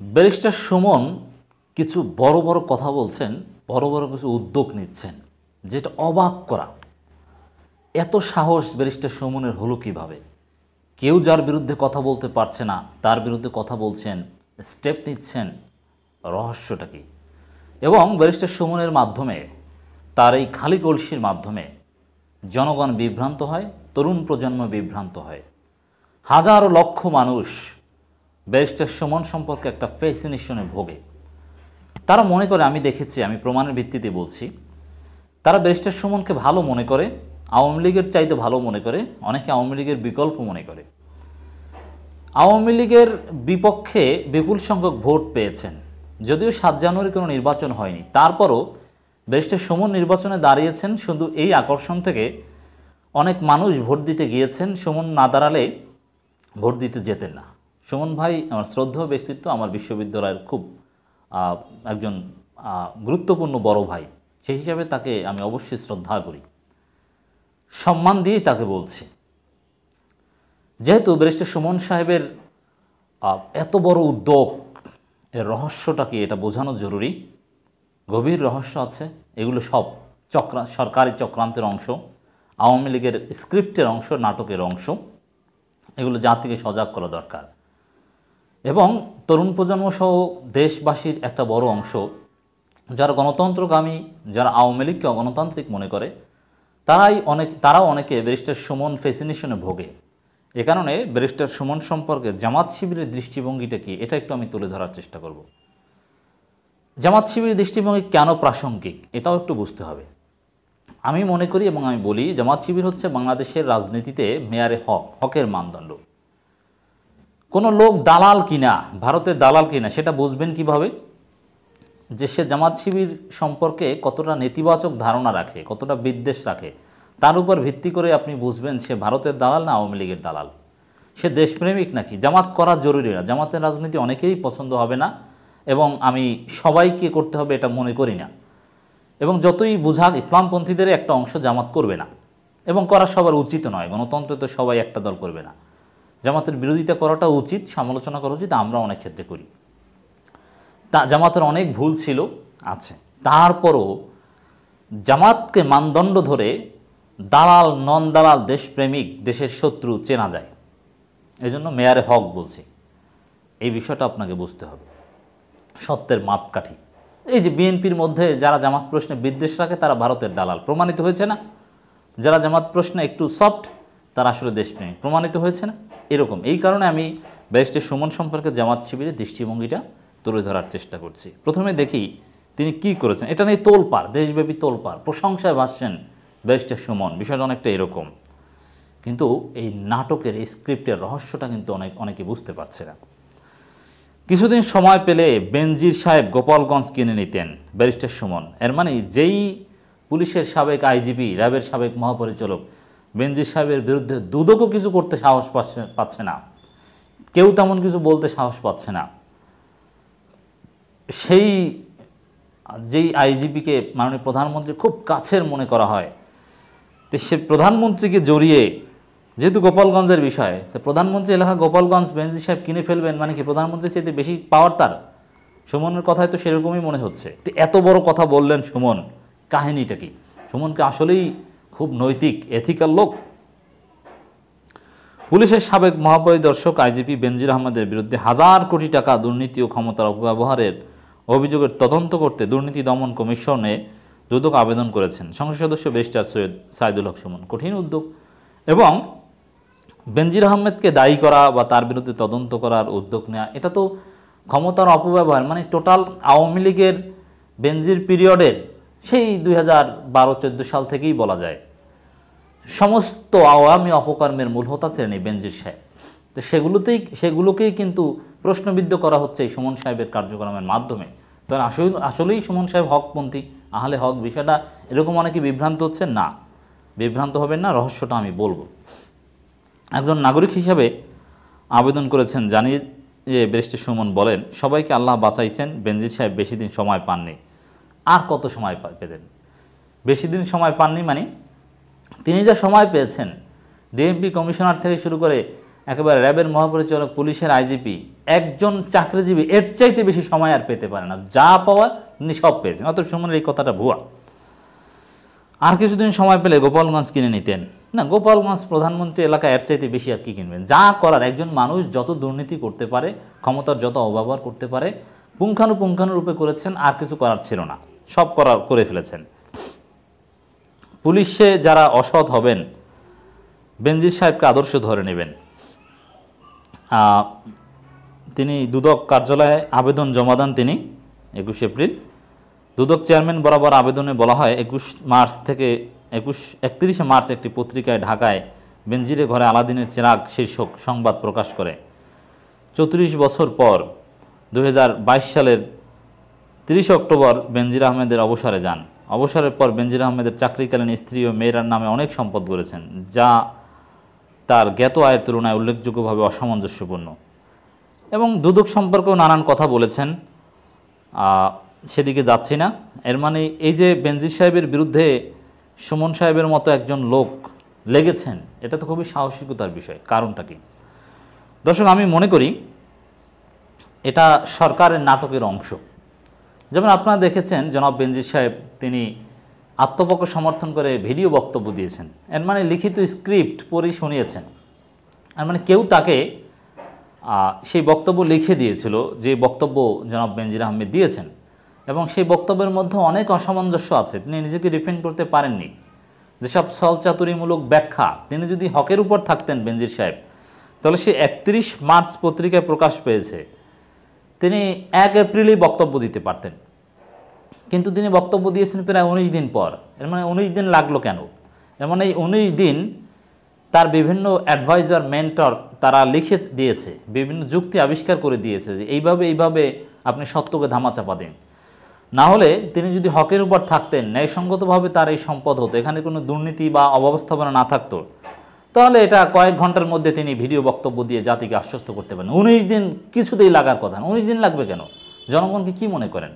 Barrister Suman কিছু বড় বড় কথা বলছেন, বড় বড় কিছু উদ্যোগ নিচ্ছেন, যেটা অবাক করা। এত সাহস ব্যারিস্টার সুমনের হলো কিভাবে? কেউ যার বিরুদ্ধে কথা বলতে পারছে না তার বিরুদ্ধে কথা বলছেন, স্টেপ নিচ্ছেন, রহস্যটা কি? এবং ব্যারিস্টার সুমনের মাধ্যমে, তার এই খালি কলসির মাধ্যমে জনগণ বিভ্রান্ত হয়, তরুণ প্রজন্ম বিভ্রান্ত হয়। হাজারো লক্ষ মানুষ ব্যারিস্টার সুমন সম্পর্কে একটা ফ্যাসিনেশনে ভোগে। তারা মনে করে, আমি দেখেছি, আমি প্রমাণের ভিত্তিতে বলছি, তারা ব্যারিস্টার সুমনকে ভালো মনে করে, আওয়ামী লীগের চাইতে ভালো মনে করে, অনেকে আওয়ামী লীগের বিকল্প মনে করে। আওয়ামী লীগের বিপক্ষে বিপুল সংখ্যক ভোট পেয়েছেন, যদিও 7 জানুয়ারি কোনো নির্বাচন হয়নি, তারপরও ব্যারিস্টার সুমন নির্বাচনে দাঁড়িয়েছেন শুধু এই আকর্ষণ থেকে। অনেক মানুষ ভোট দিতে গিয়েছেন, সুমন না দাঁড়ালে ভোট দিতে যেতেন না। সুমন ভাই আমার শ্রদ্ধেয় ব্যক্তিত্ব, আমার বিশ্ববিদ্যালয়ের খুব একজন গুরুত্বপূর্ণ বড় ভাই, সেই হিসাবে তাকে আমি অবশ্যই শ্রদ্ধা করি, সম্মান দিয়েই তাকে বলছি। যেহেতু ব্যারিস্টার সুমন সাহেবের এত বড় উদ্যোগ, এর রহস্যটা কি এটা বোঝানো জরুরি। গভীর রহস্য আছে, এগুলো সব সরকারি চক্রান্তের অংশ, আওয়ামী লীগের স্ক্রিপ্টের অংশ, নাটকের অংশ। এগুলো জাতিকে সজাগ করা দরকার। এবং তরুণ প্রজন্ম সহ দেশবাসীর একটা বড় অংশ যারা গণতন্ত্রগামী, যারা আওয়ামী লীগকে অগণতান্ত্রিক মনে করে, তারাও অনেকে ব্যারিস্টার সুমন ফ্যাসিনেশনে ভোগে। এ কারণে ব্যারিস্টার সুমন সম্পর্কে জামাত শিবিরের দৃষ্টিভঙ্গিটা কি, এটা একটু আমি তুলে ধরার চেষ্টা করব। জামাত শিবিরের দৃষ্টিভঙ্গি কেন প্রাসঙ্গিক এটাও একটু বুঝতে হবে। আমি মনে করি এবং আমি বলি, জামাত শিবির হচ্ছে বাংলাদেশের রাজনীতিতে মেয়ারে হকের মানদণ্ড। কোনো লোক দালাল কিনা, ভারতের দালাল কিনা, সেটা বুঝবেন কিভাবে? যে সে জামাত শিবির সম্পর্কে কতটা নেতিবাচক ধারণা রাখে, কতটা বিদ্বেষ রাখে, তার উপর ভিত্তি করে আপনি বুঝবেন সে ভারতের দালাল না আওয়ামী লীগের দালাল, সে দেশপ্রেমিক নাকি। জামাত করা জরুরি না, জামাতের রাজনীতি অনেকেই পছন্দ হবে না, এবং আমি সবাইকে করতে হবে এটা মনে করি না। এবং যতই বুঝাক, ইসলামপন্থীদের একটা অংশ জামাত করবে না, এবং করা সবার উচিত নয়। গণতন্ত্রে তো সবাই একটা দল করবে না। জামাতের বিরোধিতা করাটা উচিত, সমালোচনা করা উচিত, আমরা অনেক ক্ষেত্রে করি। জামাতের অনেক ভুল ছিল, আছে, তারপরও জামাতকে মানদণ্ড ধরে দালাল নন দালাল, দেশপ্রেমিক, দেশের শত্রু চেনা যায়। এজন্য মেয়ারে হক বলছি, এই বিষয়টা আপনাকে বুঝতে হবে, সত্যের মাপকাঠি। এই যে বিএনপির মধ্যে যারা জামাত প্রশ্নে বিদ্বেষ রাখে তারা ভারতের দালাল, প্রমাণিত হয়েছে না? যারা জামাত প্রশ্নে একটু সফট তারা আসলে দেশপ্রেমিক, প্রমাণিত হয়েছে না? এরকম। এই কারণে আমি ব্যারিস্টার সুমন সম্পর্কে জামাত শিবিরের দৃষ্টিভঙ্গিটা তুলে ধরার চেষ্টা করছি। প্রথমে দেখি তিনি কি করেছেন। এটা নিয়ে তোলপাড়, দেশব্যাপী তোলপাড়, প্রশংসায় ভাসছেন ব্যারিস্টার সুমন। বিষয়টা অনেকটা এরকম, কিন্তু এই নাটকের, এই স্ক্রিপ্টের রহস্যটা কিন্তু অনেকে বুঝতে পারছে না। কিছুদিন সময় পেলে বেনজির সাহেব গোপালগঞ্জ কিনে নিতেন ব্যারিস্টার সুমন। এর মানে যেই পুলিশের সাবেক আইজিপি, র্যাবের সাবেক মহাপরিচালক বেনজির সাহেবের বিরুদ্ধে দুদকও কিছু করতে সাহস পাচ্ছে না, কেউ তেমন কিছু বলতে সাহস পাচ্ছে না, সেই যেই আইজিপিকে মাননীয় প্রধানমন্ত্রী খুব কাছের মনে করা হয়, তো সে প্রধানমন্ত্রীকে জড়িয়ে, যেহেতু গোপালগঞ্জের বিষয়, তো প্রধানমন্ত্রী এলাকা গোপালগঞ্জ বেনজির সাহেব কিনে ফেলবেন মানে কি প্রধানমন্ত্রীর চাইতে বেশি পাওয়ার তার? সুমনের কথায় তো সেরকমই মনে হচ্ছে। তো এত বড় কথা বললেন সুমন, কাহিনীটা কি? সুমনকে আসলেই খুব নৈতিক, এথিক্যাল লোক? পুলিশের সাবেক মহাপরিদর্শক আইজিপি বেনজির আহমেদের বিরুদ্ধে 1000 কোটি টাকা দুর্নীতি ও ক্ষমতার অপব্যবহারের অভিযোগের তদন্ত করতে দুর্নীতি দমন কমিশনে দুদক আবেদন করেছেন সংসদ সদস্য ব্যারিস্টার সৈয়দ সাইদুল হক সুমন। কঠিন উদ্যোগ। এবং বেনজির আহমেদকে দায়ী করা বা তার বিরুদ্ধে তদন্ত করার উদ্যোগ নেওয়া, এটা তো ক্ষমতার অপব্যবহার। মানে টোটাল আওয়ামী লীগের বেনজির পিরিয়ডের সেই 2012-14 সাল থেকেই বলা যায় সমস্ত আওয়ামী অপকর্মের মূল হোতা ছিলেন এই বেনজির সাহেব। তো সেগুলোকেই কিন্তু প্রশ্নবিদ্ধ করা হচ্ছে এই সুমন সাহেবের কার্যক্রমের মাধ্যমে। তাহলে আসলেই সুমন সাহেব হকপন্থী, আহলে হক? বিষয়টা এরকম অনেকে বিভ্রান্ত হচ্ছে না, বিভ্রান্ত হবেন না, রহস্যটা আমি বলবো। একজন নাগরিক হিসাবে আবেদন করেছেন জানিয়ে ব্যারিস্টার সুমন বলেন, সবাইকে আল্লাহ বাঁচাইছেন, বেনজির সাহেব বেশি দিন সময় পাননি। আর কত সময় পেতেন? বেশি দিন সময় পাননি মানে তিনি যা সময় পেয়েছেন, ডিএমপি কমিশনার থেকে শুরু করে একেবারে র্যাবের মহাপরিচালক, পুলিশের আইজিপি, একজন চাকরিজীবী এর চাইতে বেশি সময় আর পেতে পারে না, যা পাওয়ার তিনি সব পেয়েছেন। অতএব সুমনের এই কথাটা ভুয়া। আর কিছুদিন সময় পেলে গোপালগঞ্জ কিনে নিতেন। না, গোপালগঞ্জ প্রধানমন্ত্রী এলাকা এর চাইতে বেশি আর কি কিনবেন? যা করার, একজন মানুষ যত দুর্নীতি করতে পারে, ক্ষমতার যত অব্যবহার করতে পারে, পুঙ্খানুপুঙ্খানুরূপে করেছেন, আর কিছু করার ছিল না, সব করে ফেলেছেন। পুলিশে যারা অসৎ হবেন বেনজির সাহেবকে আদর্শ ধরে নেবেন। তিনি দুদক কার্যালয়ে আবেদন জমা দেন তিনি 21 এপ্রিল। দুদক চেয়ারম্যান বরাবর আবেদনে বলা হয় 31 মার্চ একটি পত্রিকায় ঢাকায় বেনজিরের ঘরে আলাদিনের চেরাগ শীর্ষক সংবাদ প্রকাশ করে 34 বছর পর 2022 সালের 30 অক্টোবর বেনজির আহমেদের অবসরে যান। অবসরের পর বেনজির আহমেদের চাকরিকালীন স্ত্রী ও মেয়েরার নামে অনেক সম্পদ গড়েছেন, যা তার জ্ঞাত আয়ের তুলনায় উল্লেখযোগ্যভাবে অসামঞ্জস্যপূর্ণ। এবং দুদক সম্পর্কেও নানান কথা বলেছেন, সেদিকে যাচ্ছি না। এর মানে এই যে বেনজির সাহেবের বিরুদ্ধে সুমন সাহেবের মতো একজন লোক লেগেছেন, এটা তো খুবই সাহসিকতার বিষয়। কারণটা কি দর্শক? আমি মনে করি এটা সরকারের নাটকের অংশ। যেমন আপনারা দেখেছেন জনাব বেনজির সাহেব তিনি আত্মপক্ষ সমর্থন করে ভিডিও বক্তব্য দিয়েছেন। এর মানে লিখিত স্ক্রিপ্ট পড়ে শুনিয়েছেন। এর মানে কেউ তাকে সেই বক্তব্য লিখে দিয়েছিল, যে বক্তব্য জনাব বেনজির আহমেদ দিয়েছেন, এবং সেই বক্তব্যের মধ্যে অনেক অসামঞ্জস্য আছে। তিনি নিজেকে ডিফেন্ড করতে পারেননি। যেসব ছলচাতুরিমূলক ব্যাখ্যা, তিনি যদি হকের উপর থাকতেন বেনজির সাহেব, তাহলে সে 31 মার্চ পত্রিকায় প্রকাশ পেয়েছে, তিনি 1 এপ্রিলেই বক্তব্য দিতে পারতেন। কিন্তু তিনি বক্তব্য দিয়েছেন প্রায় 19 দিন পর। এর মানে 19 দিন লাগলো কেন? এর মানে এই 19 দিন তার বিভিন্ন অ্যাডভাইজার, মেন্টর তারা লিখে দিয়েছে, বিভিন্ন যুক্তি আবিষ্কার করে দিয়েছে যে এইভাবে আপনি সত্যকে ধামাচাপা দিন। না হলে তিনি যদি হকের উপর থাকতেন, ন্যায়সঙ্গতভাবে তার এই সম্পদ হতো, এখানে কোনো দুর্নীতি বা অব্যবস্থাপনা না থাকতো, তাহলে এটা কয়েক ঘন্টার মধ্যে তিনি ভিডিও বক্তব্য দিয়ে জাতিকে আশ্বস্ত করতে পারেন। 19 দিন কিছুতেই লাগার কথা না। 19 দিন লাগবে কেন? জনগণকে কি মনে করেন?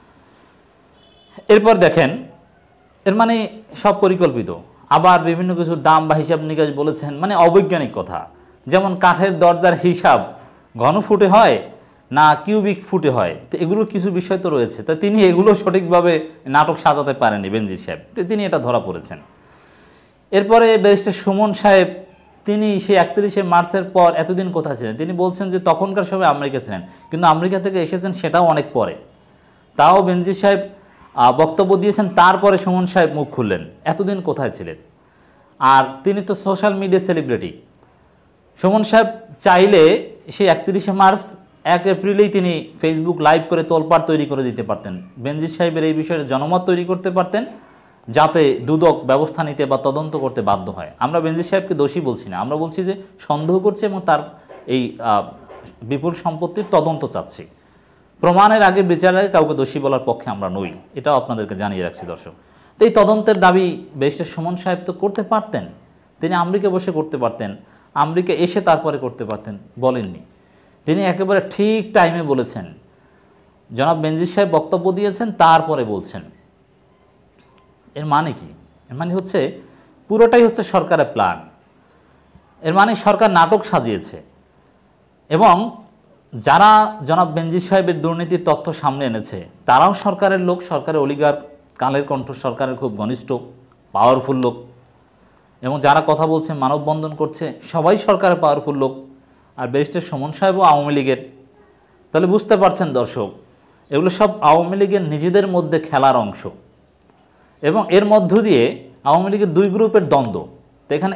এরপর দেখেন, এর মানে সব পরিকল্পিত। আবার বিভিন্ন কিছুর দাম বা হিসাব নিকাশ বলেছেন, মানে অবৈজ্ঞানিক কথা। যেমন কাঠের দরজার হিসাব ঘন ফুটে হয় না কিউবিক ফুটে হয়, তো এগুলো কিছু বিষয় তো রয়েছে। তা তিনি এগুলো সঠিকভাবে নাটক সাজাতে পারেননি বেনজির সাহেব, তিনি এটা ধরা পড়েছেন। এরপরে ব্যারিস্টার সুমন সাহেব, তিনি সেই 31 মার্চের পর এতদিন কোথায় ছিলেন? তিনি বলছেন যে তখনকার সময় আমেরিকা ছিলেন, কিন্তু আমেরিকা থেকে এসেছেন সেটাও অনেক পরে। তাও বেনজির সাহেব বক্তব্য দিয়েছেন, তারপরে সুমন সাহেব মুখ খুললেন। এতদিন কোথায় ছিলেন? আর তিনি তো সোশ্যাল মিডিয়া সেলিব্রিটি। সুমন সাহেব চাইলে সেই 31 মার্চ 1 এপ্রিলেই তিনি ফেসবুক লাইভ করে তোলপাড় তৈরি করে দিতে পারতেন। বেনজির সাহেবের এই বিষয়ে জনমত তৈরি করতে পারতেন, যাতে দুদক ব্যবস্থা নিতে বা তদন্ত করতে বাধ্য হয়। আমরা বেনজির সাহেবকে দোষী বলছি না, আমরা বলছি যে সন্দেহ করছি এবং তার এই বিপুল সম্পত্তির তদন্ত চাচ্ছি। প্রমাণের আগে, বিচারের আগে কাউকে দোষী বলার পক্ষে আমরা নই, এটাও আপনাদেরকে জানিয়ে রাখছি দর্শক। তো এই তদন্তের দাবি ব্যারিস্টার সুমন সাহেব তো করতে পারতেন, তিনি আমেরিকা বসে করতে পারতেন, আমেরিকা এসে তারপরে করতে পারতেন, বলেননি। তিনি একেবারে ঠিক টাইমে বলেছেন। জনাব বেনজির সাহেব বক্তব্য দিয়েছেন, তারপরে বলছেন। এর মানে কি? এর মানে হচ্ছে পুরোটাই হচ্ছে সরকারের প্ল্যান। এর মানে সরকার নাটক সাজিয়েছে, এবং যারা জনাব বেনজির সাহেবের দুর্নীতির তথ্য সামনে এনেছে তারাও সরকারের লোক, সরকারের অলিগার, কালের কণ্ঠ, সরকারের খুব ঘনিষ্ঠ পাওয়ারফুল লোক। এবং যারা কথা বলছে, মানববন্ধন করছে, সবাই সরকারের পাওয়ারফুল লোক। আর ব্যারিস্টার সুমন সাহেবও আওয়ামী লীগের। তাহলে বুঝতে পারছেন দর্শক, এগুলো সব আওয়ামী লীগের নিজেদের মধ্যে খেলার অংশ। এবং এর মধ্য দিয়ে আওয়ামী লীগের 2 গ্রুপের দ্বন্দ্ব। তো এখানে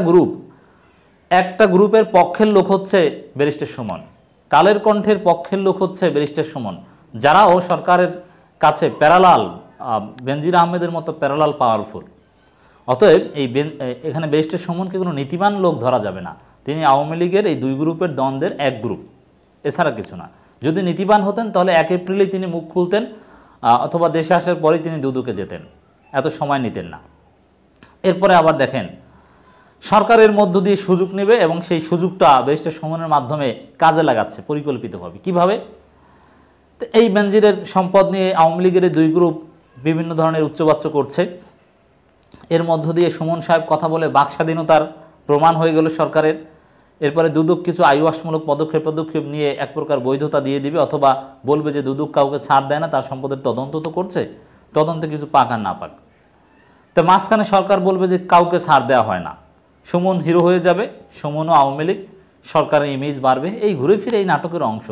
একটা গ্রুপের পক্ষের লোক হচ্ছে ব্যারিস্টার সুমন, কালের কণ্ঠের পক্ষের লোক হচ্ছে ব্যারিস্টার সুমন, যারাও সরকারের কাছে প্যারালাল, বেনজির আহমেদের মতো প্যারালাল পাওয়ারফুল। অতএব এখানে ব্যারিস্টার সুমনকে কোনো নীতিবান লোক ধরা যাবে না। তিনি আওয়ামী লীগের এই 2 গ্রুপের দ্বন্দ্বের এক গ্রুপ, এছাড়া কিছু না। যদি নীতিবান হতেন তাহলে 1 এপ্রিলেই তিনি মুখ খুলতেন, অথবা দেশে আসার পরেই তিনি দুদকে যেতেন, এত সময় নিতেন না। এরপরে আবার দেখেন, সরকারের মধ্য দিয়ে সুযোগ নেবে এবং সেই সুযোগটা ব্যারিস্টার সুমনের মাধ্যমে কাজে লাগাচ্ছে পরিকল্পিতভাবে। কিভাবে? তো এই বেনজিরের সম্পদ নিয়ে আওয়ামী লীগের 2 গ্রুপ বিভিন্ন ধরনের উচ্চবাচ্য করছে। এর মধ্য দিয়ে সুমন সাহেব কথা বলে বাক স্বাধীনতার প্রমাণ হয়ে গেল সরকারের। এরপরে দুদক কিছু আইওয়াসমূলক পদক্ষেপ নিয়ে এক প্রকার বৈধতা দিয়ে দিবে, অথবা বলবে যে দুদক কাউকে ছাড় দেয় না, তার সম্পদের তদন্ত তো করছে, তদন্তে কিছু পাক আর না পাক। তো মাঝখানে সরকার বলবে যে কাউকে ছাড় দেওয়া হয় না, সুমন হিরো হয়ে যাবে, সুমনও আওয়ামী লীগ, সরকারের ইমেজ বাড়বে। এই ঘুরে ফিরে এই নাটকের অংশ।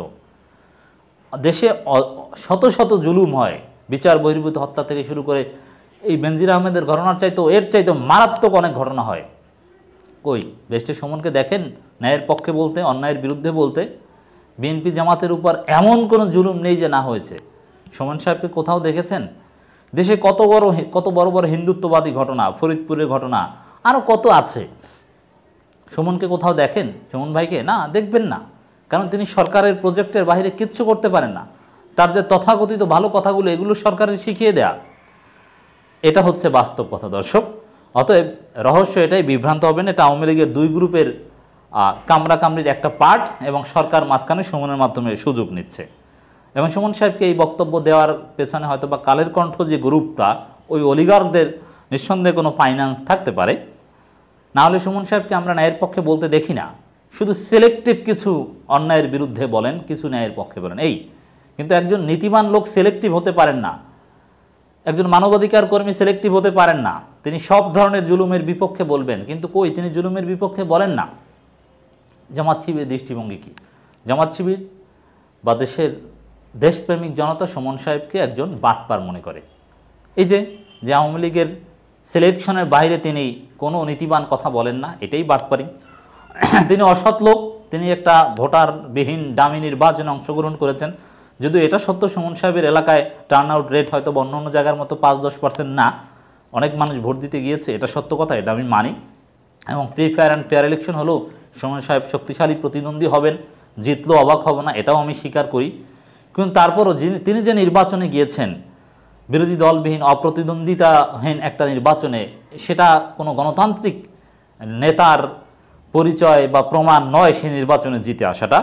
দেশে শত শত জুলুম হয়, বিচার বহির্ভূত হত্যা থেকে শুরু করে এই বেনজির আহমেদের ঘটনার চাইতেও এর চাইতেও মারাত্মক অনেক ঘটনা হয়। কই ব্যারিস্টার সুমনকে দেখেন ন্যায়ের পক্ষে বলতে, অন্যায়ের বিরুদ্ধে বলতে? বিএনপি জামাতের উপর এমন কোনো জুলুম নেই যে না হয়েছে। সুমন সাহেবকে কোথাও দেখেছেন? দেশে কত বড় বড় হিন্দুত্ববাদী ঘটনা, ফরিদপুরের ঘটনা, আরও কত আছে। সুমনকে কোথাও দেখেন? সুমন ভাইকে না, দেখবেন না, কারণ তিনি সরকারের প্রজেক্টের বাইরে কিচ্ছু করতে পারেন না। তার যে তথাকথিত ভালো কথাগুলো, এগুলো সরকারের শিখিয়ে দেয়া, এটা হচ্ছে বাস্তব কথা দর্শক। অতএব রহস্য এটাই, বিভ্রান্ত হবেন, এটা আওয়ামী লীগের দুই গ্রুপের কামড়াকামড়ির একটা পার্ট, এবং সরকার মাঝখানে সুমনের মাধ্যমে সুযোগ নিচ্ছে। এবং সুমন সাহেবকে এই বক্তব্য দেওয়ার পেছনে হয়তো বা কালের কণ্ঠ যে গ্রুপটা, ওই অলিগার্কদের নিঃসন্দেহে কোনো ফাইন্যান্স থাকতে পারে। না হলে সুমন সাহেবকে আমরা ন্যায়ের পক্ষে বলতে দেখি না, শুধু সিলেক্টিভ কিছু অন্যায়ের বিরুদ্ধে বলেন, কিছু ন্যায়ের পক্ষে বলেন, এই। কিন্তু একজন নীতিমান লোক সিলেক্টিভ হতে পারেন না, একজন মানবাধিকার কর্মী সিলেক্টিভ হতে পারেন না। তিনি সব ধরনের জুলুমের বিপক্ষে বলবেন, কিন্তু কই তিনি জুলুমের বিপক্ষে বলেন না। জামাত শিবিরের দৃষ্টিভঙ্গি কী? জামাত শিবির বা দেশের দেশপ্রেমিক জনতা সুমন সাহেবকে একজন বাটপার মনে করে। এই যে আওয়ামী লীগের সিলেকশনের বাইরে তিনি কোনো নীতিবান কথা বলেন না, এটাই বাটপারি। তিনি অসৎ লোক, তিনি একটা ভোটারবিহীন ডামি নির্বাচনে অংশগ্রহণ করেছেন। যদিও এটা সত্য, সুমন সাহেবের এলাকায় টার্ন আউট রেট হয়তো অন্য অন্য জায়গার মতো 5-10% না, অনেক মানুষ ভোট দিতে গিয়েছে, এটা সত্য কথা, এটা আমি মানি। এবং free fire and fair election হলেও সুমন সাহেব শক্তিশালী প্রতিদ্বন্দ্বী হবেন, জিতলেও অবাক হব না, এটাও আমি স্বীকার করি। কিন্তু তারপরও তিনি যে নির্বাচনে গিয়েছেন, বিরোধী দলবিহীন অপ্রতিদ্বন্দ্বিতাহীন একটা নির্বাচনে, সেটা কোনো গণতান্ত্রিক নেতার পরিচয় বা প্রমাণ নয় সেই নির্বাচনে জিতে আসাটা।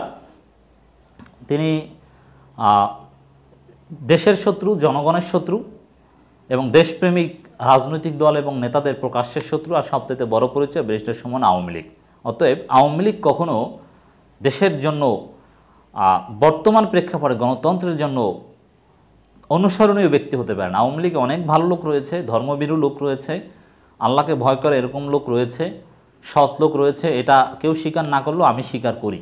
তিনি দেশের শত্রু, জনগণের শত্রু, এবং দেশপ্রেমিক রাজনৈতিক দল এবং নেতাদের প্রকাশ্যের শত্রু। আর সবথেকে বড় পরিচয় ব্যারিস্টার সুমন আওয়ামী লীগ। অতএব আওয়ামী লীগ কখনো দেশের জন্য, বর্তমান প্রেক্ষাপটে গণতন্ত্রের জন্য অনুসরণীয় ব্যক্তি হতে পারে না। আওয়ামী লীগে অনেক ভালো লোক রয়েছে, ধর্মভীরু লোক রয়েছে, আল্লাহকে ভয় করে এরকম লোক রয়েছে, সৎ লোক রয়েছে, এটা কেউ স্বীকার না করলেও আমি স্বীকার করি।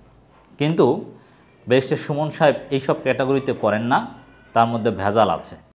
কিন্তু ব্যারিস্টার সুমন সাহেব এইসব ক্যাটাগরিতে পড়েন না, তার মধ্যে ভেজাল আছে।